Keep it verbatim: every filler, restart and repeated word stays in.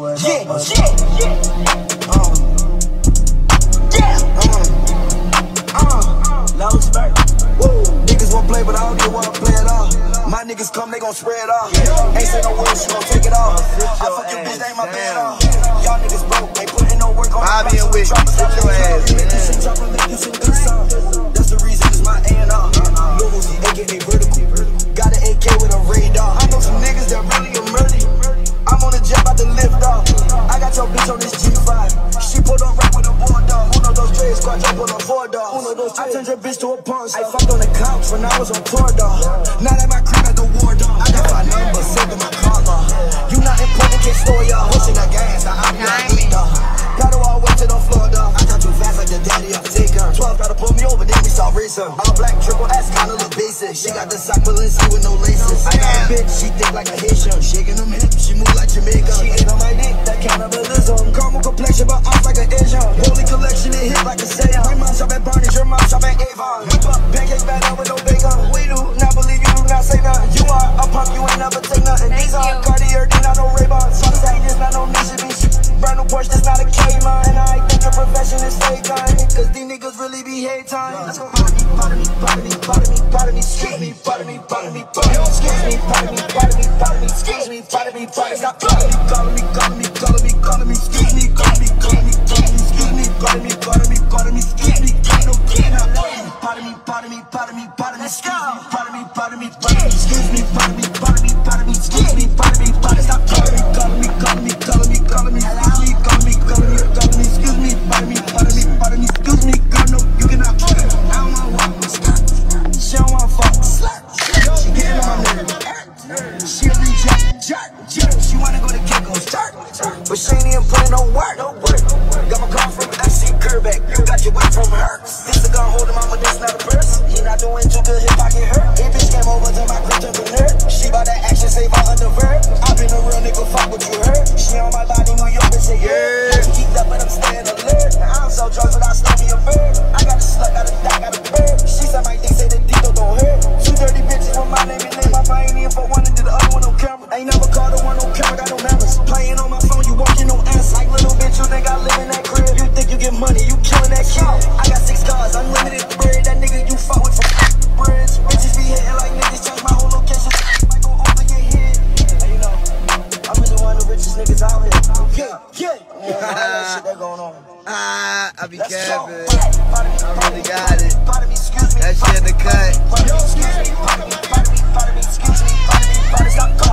swear Yeah, it up. yeah, yeah. Um, yeah. Uh, uh, Lil Uzi Vert. Woo. Niggas won't play, but I don't get wanna play at all. My niggas come, they gon' spread off. Ain't say no words, she gon' take it off. I fuck your bitch, that ain't my bad off. Y'all niggas broke, ain't putting no work on Bobby and Wick, sit your ass, man. That's the reason it's my A and R. Lil Uzi, aka Vertical. Got an A K with a radar. I know some niggas that really are murdy. I'm on the jet about to lift off. I got your bitch on this G five. She pulled on rap with a board dog. Uno, those trades, squad jump on a four dog. Uno, those I turned your bitch to a pawn shop. I fucked on the couch when I was on tour dog. Now that my crib at the war dog. I got my number, saved in my car law. You not important, can't store y'all. Pushing that gas, I be on eight dog. Pedal all the way to the floor dog. I got too fast like the daddy of Taker. twelve tried to pull me over, then we saw racer. All black, triple S, kinda look basic. She got the sock Balenci with no laces. I got a bitch, she thick like a Haitian. Shaking them hips, she move like Jamaica. She ate on my dick, that cannibalism. Caramel complexion, but off like an Asian. Holy collection, it hit like a Saiyan. My mom shop at Barney's, your mom shop at Avon. Whip up, pancakes bad out with no bacon. We do not believe you, do not say nothing. You are a punk, you ain't never take nothing. These are Cartier, they not no Ray-Ban. Some say this not no Mitsubishi. Brand new Porsche, that's not a Cayman. And I think your profession is fake on it, cause these niggas really be hate time. Let's go. Pardon me, pardon me, pardon me, pardon me, excuse me, pardon me, pardon me, pardon me, excuse me, pardon me, pardon me, pardon me, excuse me, pardon me, pardon me, stop calling me, calling me, calling me, calling me, calling me, excuse me, calling me, calling me, calling me, excuse me, pardon me, pardon me, pardon me, excuse me, can't no can't pardon me, pardon me, pardon me, pardon me, excuse me, pardon me, pardon me, pardon me, excuse me, pardon me, pardon me, pardon me, excuse me, pardon me, pardon me, stop calling me, calling me, calling me, calling me, calling me, excuse me, calling me, calling me, calling me, excuse me, pardon me, pardon me, pardon me, excuse me, girl, no, you cannot. I don't wanna walk my stop. She don't wanna fuck. She getting on my nerves. She a reject, jerk, jerk. She wanna go to Kinko's jerk, but she ain't even putting no work, no work. Got my car from F C Kerbeck. You got your whip from her. This a gun holding mama, this not a purse. He not doing too good, his pocket hurt. Hey, bitch came over to my crib, jumping her. She bout that action, save her undervert. I been a real nigga, fuck what you heard. She on my body, New York, bitch, say yeah. Keep up, but I'm staying alert. I don't sell drugs, but I stole me a bird. I got a slut, got a die, got a bird. She said my dick, say the Dito don't hurt. Two dirty bitches with my name and name. My mind ain't even for one and did the other one on camera. Ain't never called the one on camera, got no manners. Playing on my phone, you won't get no answer. Like little bitch, you think I live in that crib. You think you get money, you killing that kid. I got six cars, unlimited bread. That nigga you fuck with from bridge. Bitches be hitting like niggas, change my whole location. Might go over your head. And you know, I'm really one of the richest niggas out here. Yeah, yeah. Yeah, all that shit that going on. Ah, I be capping. I really got it. That shit in the cut. Excuse me, pardon me, pardon me, excuse me, pardon me, pardon me, stop.